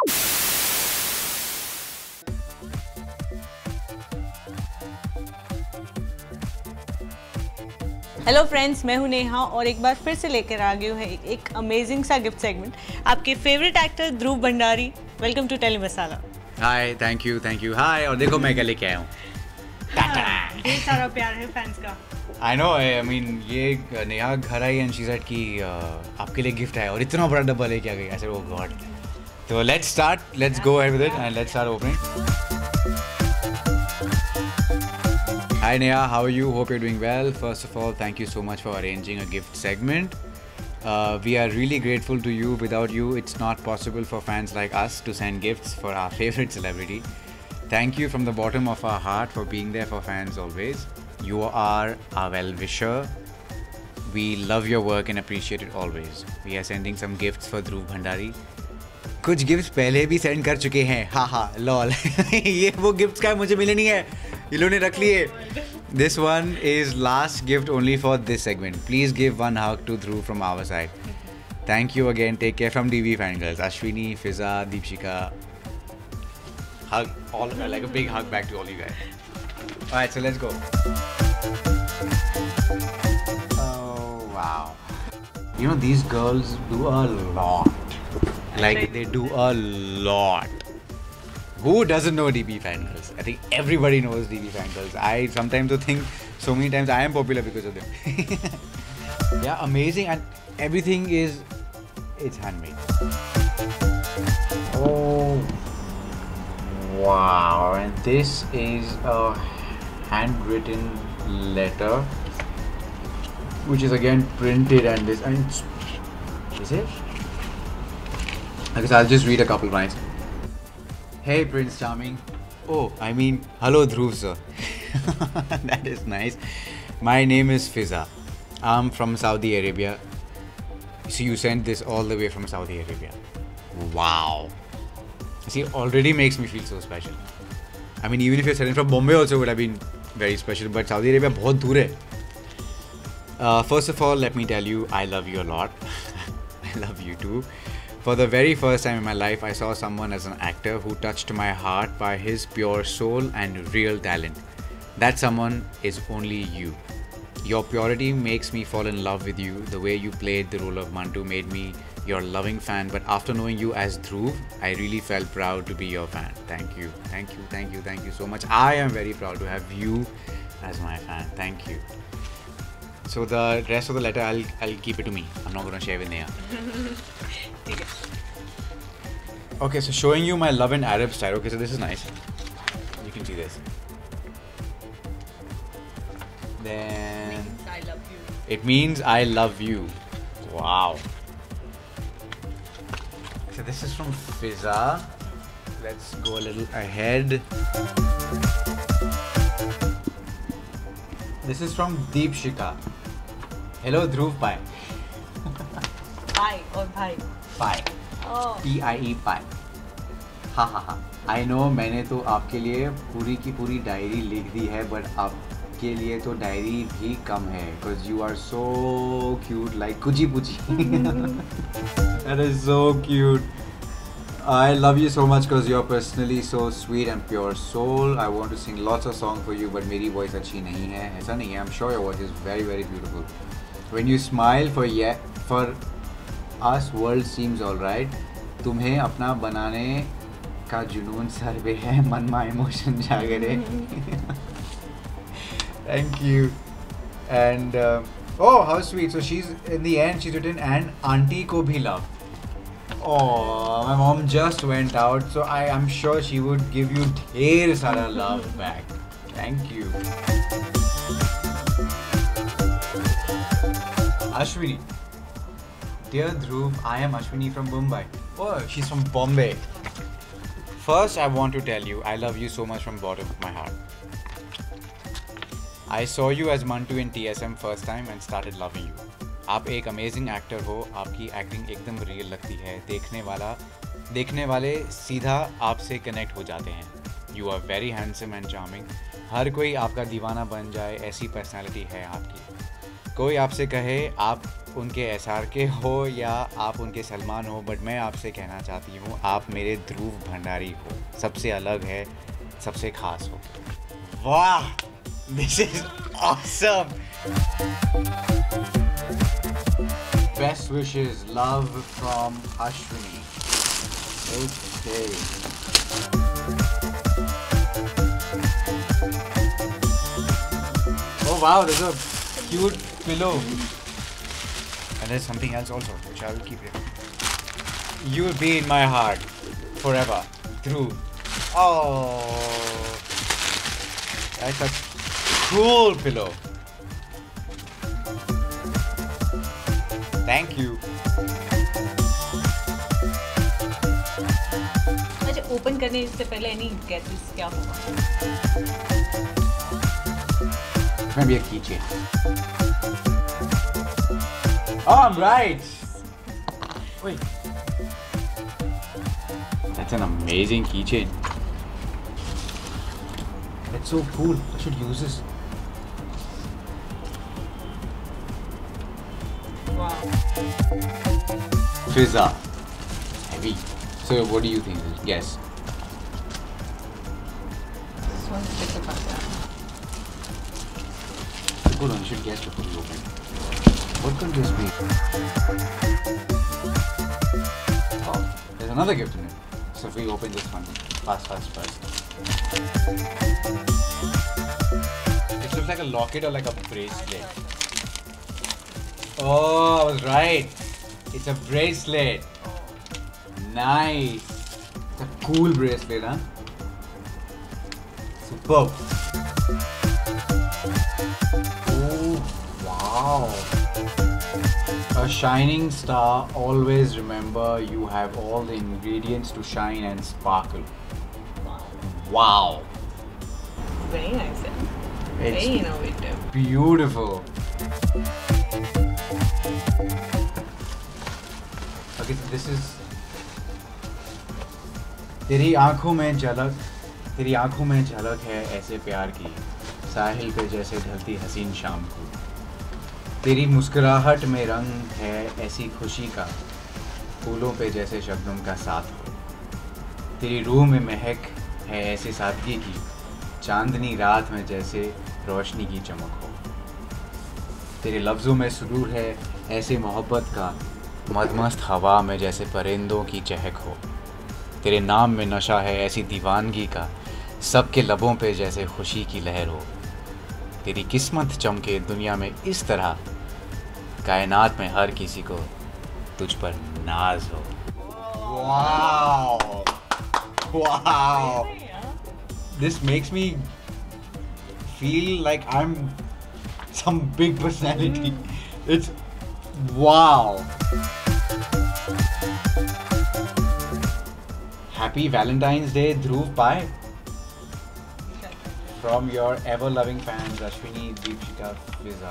Hello friends, मैं हूं नेहा और एक बार फिर से लेकर आ गई हूँ एक अमेजिंग सा गिफ्ट सेगमेंट। आपके favourite actor Dhruv Bhandari, welcome to Tele Masala. Hi, thank you hi. और देखो मैं क्या लेके आया हूँ। ढेर सारा प्यार है फैंस का। आई नो, आई मीन ये नेहा घर आई एंड शी सेड कि आपके लिए गिफ्ट है और इतना बड़ा डब्बा लेके आ गई। ऐसे ओ गॉड। तो let's go ahead with it and let's start opening. Hi Neha, how are you? Hope you're doing well. First of all, thank you so much for arranging a gift segment. We are really grateful to you. Without you, it's not possible for fans like us to send gifts for our favorite celebrity. Thank you from the bottom of our heart for being there for fans always. You are our well-wisher. We love your work and appreciate it always. We are sending some gifts for Dhruv Bhandari. कुछ gifts पहले भी send कर चुके हैं, हाँ lol. ये वो gifts का मुझे मिले नहीं है, इन्होंने रख लिए। This one is last gift only for this segment. Please give one hug to Dhruv from our side. Thank you again. Take care from DV Fangirls. Ashwini, Fiza, Deepshika. Hug all of you, like a big hug back to all you guys. Alright, so let's go. Oh wow. You know, these girls do a lot. Like they do a lot. Who doesn't know DB Fangirls? I think everybody knows DB Fangirls. I sometimes think so many times I am popular because of them. Yeah, amazing, and everything it's handmade. Oh wow! And this is a handwritten letter, which is again printed, and is it? I guess I'll just read a couple lines. Hey Prince Charming. Oh, I mean, hello Dhruv sir. That is nice. My name is Fiza. I'm from Saudi Arabia. So you sent this all the way from Saudi Arabia. Wow. See, it already makes me feel so special. I mean, even if you're sent from Bombay also would have been very special. But Saudi Arabia बहुत दूर है. First of all, let me tell you, I love you a lot. I love you too. For the very first time in my life, I saw someone as an actor who touched my heart by his pure soul and real talent. That someone is only you. Your purity makes me fall in love with you. The way you played the role of Mantu made me your loving fan. But after knowing you as Dhruv, I really felt proud to be your fan. Thank you. Thank you. Thank you. Thank you so much. I am very proud to have you as my fan. Thank you. So the rest of the letter, I'll keep it to me. I'm not going to share with Neha. Okay, so showing you my love in Arab style. Okay, so this is nice. You can see this. Then I love you. it means I love you. Wow. So this is from Fiza. Let's go a little ahead. This is from Deepshika. Hello Dhruv, bye. Bye और भाई. Bye. Oh. PIE pie. हा. I know मैंने तो आपके लिए पूरी की पूरी डायरी लिख दी है, but आपके लिए तो डायरी भी कम है, because you are so cute like कुजी पुजी. That is so cute. I love you so much because you're personally so sweet and pure soul. I want to sing lots of songs for you, but मेरी voice अच्छी नहीं है. ऐसा नहीं है. I'm sure your voice is very very beautiful. When you smile for us, world seems alright. तुम्हें अपना बनाने का जुनून सर पे है, मन में इमोशन जागरे. Thank you. And oh, how sweet. So she's in the end she's written, and auntie को भी love. Oh, my mom just went out, so I am sure she would give you ढेर सारा love back. Thank you. Ashwini. Dear Dhruv, I am Ashwini from Mumbai. Oh, she's from Bombay. First, I want to tell you, I love you so much from the bottom of my heart. I saw you as Mantu in TSM first time and started loving you. आप एक amazing actor हो, आपकी acting एकदम real लगती है, देखने वाले सीधा आपसे कनेक्ट हो जाते हैं. You are very handsome and charming. हर कोई आपका दीवाना बन जाए, ऐसी पर्सनालिटी है आपकी. कोई आपसे कहे आप उनके SRK हो या आप उनके सलमान हो, बट मैं आपसे कहना चाहती हूँ आप मेरे ध्रुव भंडारी हो, सबसे अलग है, सबसे खास हो। वाह, this is awesome. Best wishes, love from Ashwini. Okay, oh wow, there's a cute pillow. And there's something else also, which I will keep here. You will be in my heart forever. Through. Oh, that's a cool pillow. Thank you. अच्छा, open करने से पहले any guesses क्या होगा? Maybe a keychain. Oh, I'm right. Wait. That's an amazing keychain. That's so cool. I should use this. Wow. Fizza. Heavy. So, what do you think? Yes. This one's a bit about that. Hold on, you should guess before you open. What could this be? Oh, there's another gift in it. So if we open this one, fast. It looks like a locket or like a bracelet. Oh, I was right. It's a bracelet. Nice. It's a cool bracelet, huh? Superb. Wow. A shining star, always remember you have all the ingredients to shine and sparkle. Wow. Very nice. Very innovative. Beautiful. Okay, so this is तेरी आंखों में झलक है ऐसे प्यार की, साहिल पे जैसे ढलती हसीन शाम को। तेरी मुस्कुराहट में रंग है ऐसी खुशी का, फूलों पे जैसे शबनम का साथ हो। तेरी रूह में महक है ऐसी सादगी की, चांदनी रात में जैसे रोशनी की चमक हो। तेरे लफ्ज़ों में सुरूर है ऐसे मोहब्बत का, मदमस्त हवा में जैसे परिंदों की चहक हो। तेरे नाम में नशा है ऐसी दीवानगी का, सबके लबों पे जैसे खुशी की लहर हो। तेरी किस्मत चमके दुनिया में इस तरह, कायनात में हर किसी को तुझ पर नाज हो। Wow, wow, this makes me feel like I'm some big personality. It's wow. Happy Valentine's Day, Dhruv. Bye. From your ever-loving fans, Ashwini, Deepshika, Fizza.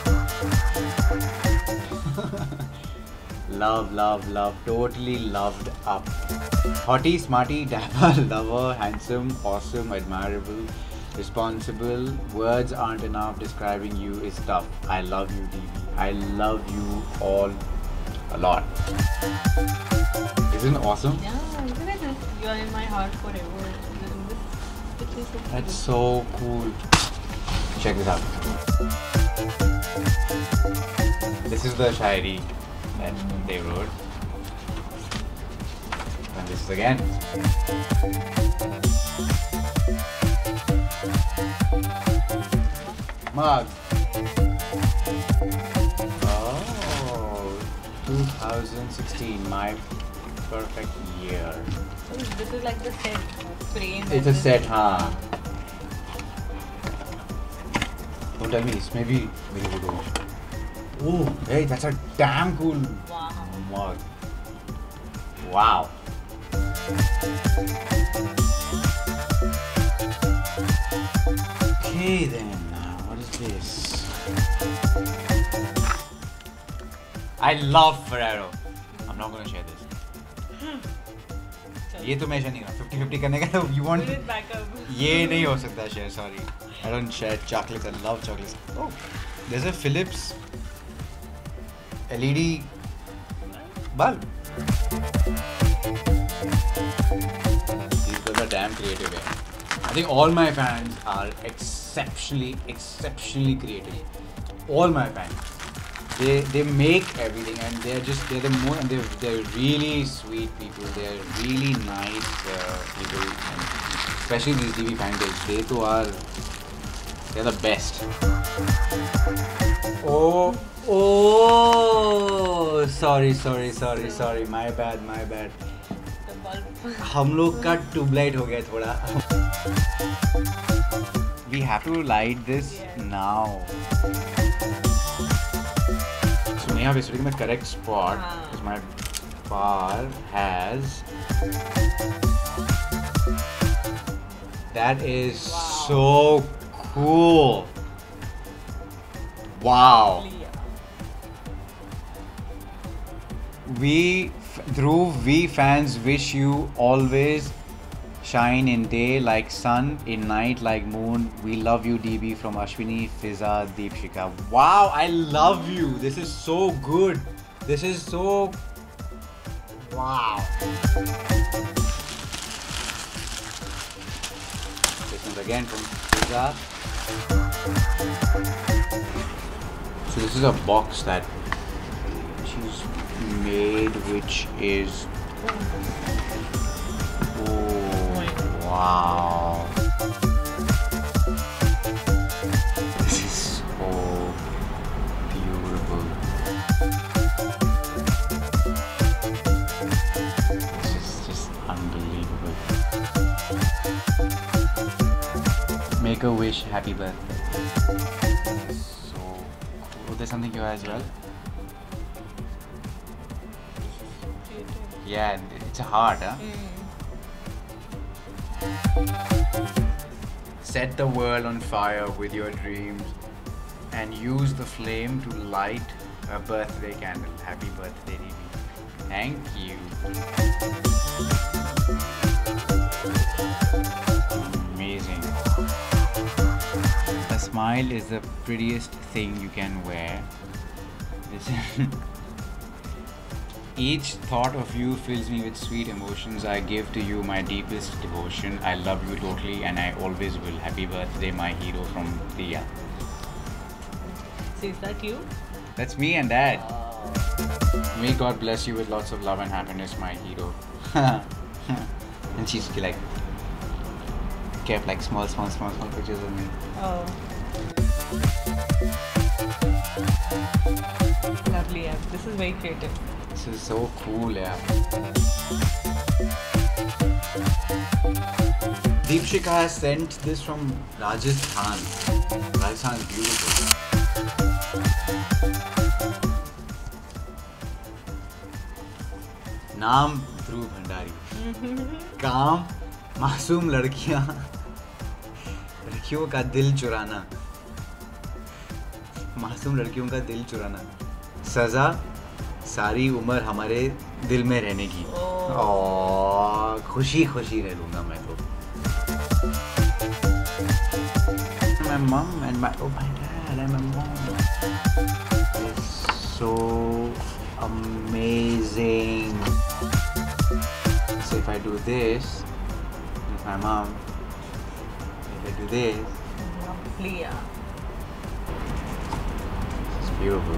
Love. Totally loved up. Hottie, smarty, dapper, lover, handsome, awesome, admirable, responsible. Words aren't enough. Describing you is tough. I love you, DB. I love you all a lot. Isn't it awesome? Yeah, isn't it? You are in my heart forever. That's so cool. Check this out. This is the Shairi that they wrote. And this is again. Mug. Oh, 2016, my perfect year. So this is like the set frame. It's a set, huh? Don't tell me, it's maybe good. Oh, hey, that's a damn cool mug. Wow. Okay then, what is this? I love Ferrero. I'm not gonna share this. ये तो मैं share नहीं करना. 50-50 करने का तो you want? ये नहीं हो सकता share. Sorry, I don't share chocolates. I love chocolates. Oh, there's a Philips LED bulb. These guys are damn creative. I think all my fans are exceptionally creative. All my fans. They make everything, and they're the most, and they're really sweet people. They're really nice people, and especially these DB fan guys. They're the best. Oh, sorry. My bad. The bulb. हम लोग का tubelight हो गया थोड़ा. We have to light this now. So Neha, basically the correct spot is my bar has. That is so cool. Wow. Dhruv, we fans wish you always shine in day like sun, in night like moon. We love you, DB, from Ashwini, Fiza, Deepshika. Wow, I love you. This is so good. This is so... Wow. This one's again from Fiza. So this is a box that she's made, which is... Wow. This is so beautiful. This is just unbelievable. Make a wish, happy birthday. So cool. There's something here as well. Yeah, it's a heart, huh? Set the world on fire with your dreams and use the flame to light a birthday candle. Happy birthday, DB. Thank you. Amazing. A smile is the prettiest thing you can wear. Each thought of you fills me with sweet emotions. I give to you my deepest devotion. I love you totally and I always will. Happy birthday, my hero, from Diya. So is that you? That's me and Dad. May God bless you with lots of love and happiness, my hero. And she's like kept like small pictures of me. Oh. Lovely, yeah. This is very creative. This is so cool, yeah. Deepshika has sent this from Rajasthan. Rajasthan is beautiful. नाम ध्रुव भंडारी. काम मासूम लड़कियों का दिल चुराना. मासूम लड़कियों का दिल चुराना. सजा सारी उम्र हमारे दिल में रहने की. खुशी रह लूंगा मैं तो. My mom and my dad and my mom. It's so amazing. So if I do this with my mom, if I do this, Lovely, yeah. it's beautiful.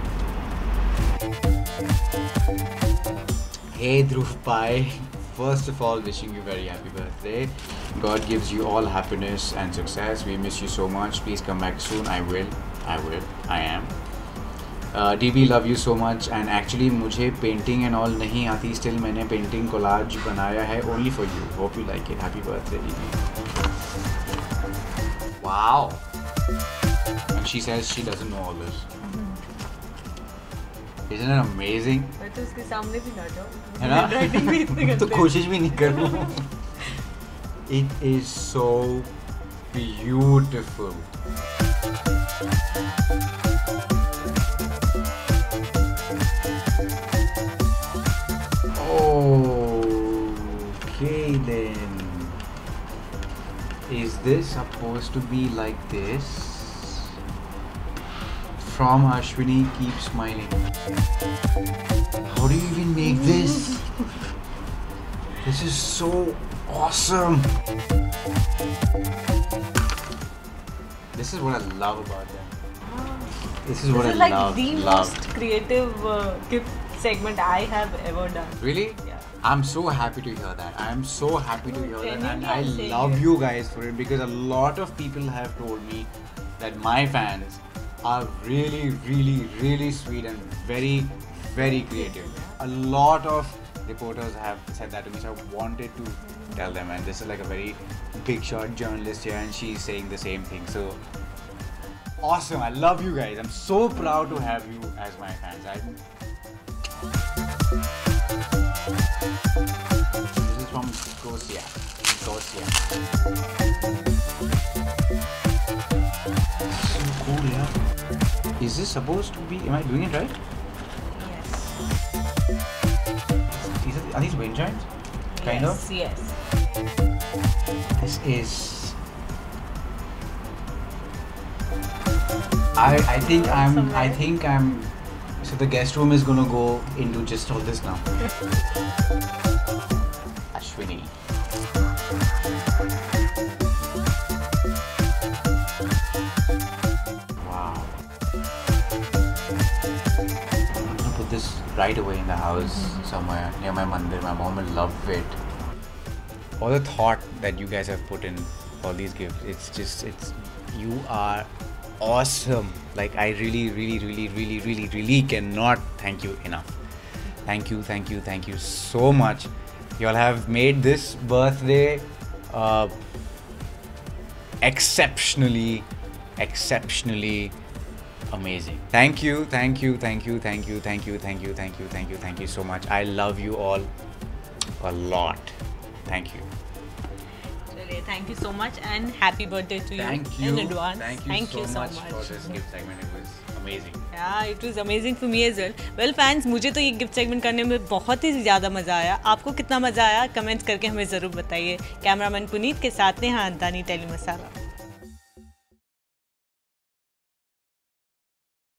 Hey Dhruv Pai, first of all wishing you very happy birthday. God gives you all happiness and success. We miss you so much. Please come back soon. I will. I am. DB, love you so much. And actually मुझे painting and all नहीं आती. Still मैंने painting collage बनाया है only for you. Hope you like it. Happy birthday, DB. Wow. And she says she doesn't know all this. Isn't it amazing? मैं तो उसके सामने भी ना जाऊँ. है ना? Handwriting भी इतने गंदे. तो कोशिश भी नहीं करूँ. It is so beautiful. Okay then. Is this supposed to be like this? from Ashwini, keep smiling. How do you even make this? This is so awesome. This is what I love about them. This is what I like love. the most creative gift segment I have ever done. Really? Yeah. I'm so happy to hear that. I am so happy to hear that, and Genuinely, I I'm saying love it. you guys for it, because a lot of people have told me that my fans are really, really, really sweet and very, very creative. A lot of reporters have said that to me, so I wanted to tell them. And this is like a very big shot journalist here, and she's saying the same thing. So awesome! I love you guys. I'm so proud to have you as my fans. This is from Gosia. Gosia. So cool, yeah. Is this supposed to be? Am I doing it right? Yes. Are these wind chimes? Kind yes, of. Yes. This is. I think I'm. So the guest room is gonna go into just all this now. Ashwini. Wow. I'm gonna put this right away in the house somewhere near my mandir. My mom will love it. All the thought that you guys have put in all these gifts, you are awesome. Like, I really cannot thank you enough. Thank you so much. You all have made this birthday exceptionally amazing. Thank you so much. I love you all a lot. Thank you. Thank you so much and happy birthday to you in advance. Thank you so much for this gift segment. It was amazing. Yeah, it was amazing for me as well. Well fans, मुझे तो ये gift segment करने में बहुत ही ज़्यादा मज़ा आया. आपको कितना मज़ा आया कमेंट्स करके हमें ज़रूर बताइए. कैमरामैन पुनीत के साथ नेहा अंतानी, टेली मसाला.